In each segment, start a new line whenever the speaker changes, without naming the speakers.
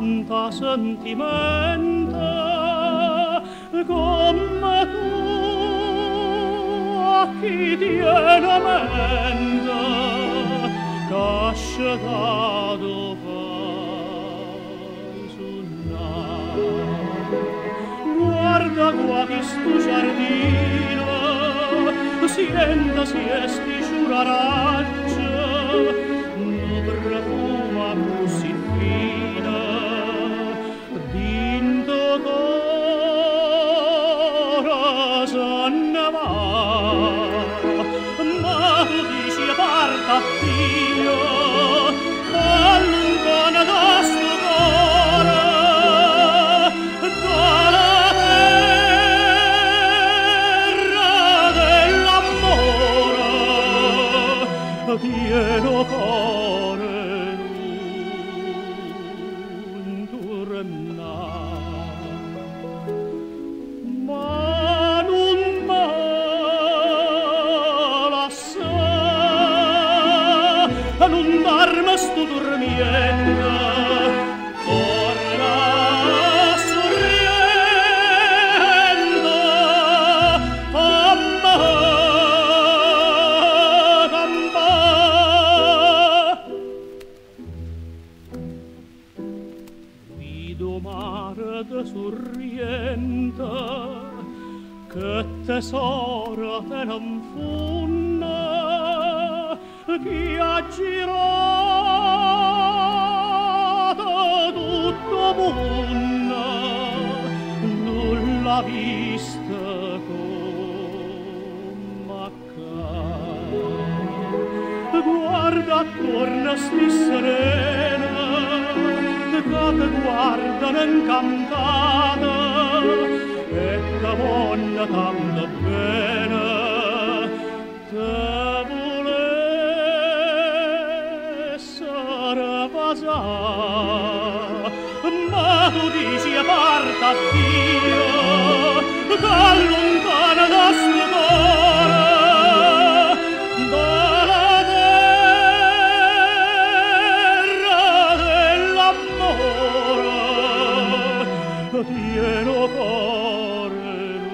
tanta sentimento come tu a chi tiene a mente casciato fai suonare. Guarda qua che sto giardino si esti giuraraccia no profuma così fina dinto corazon va ma tu dici parta Dio allontana da sto cuore dalla terra dell'amore pieno cuore non tornare ma non me lasciare non darmi sto dormiendo torna sorriendo a me guido mare de sorriente che tesoro te non funna chi ha girato tutto mondo non l'ha vista come accade. Guarda attorno sti serena che te guardano incantata e te voglio tanto bene te volessero basare ma tu dici parta Dio che allontana da sto cuore dalla terra dell'amore pieno cuore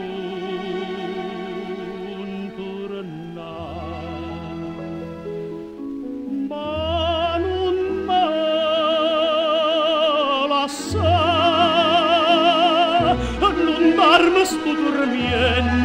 non tornare ma non me lasciare non darmi sto dormiendo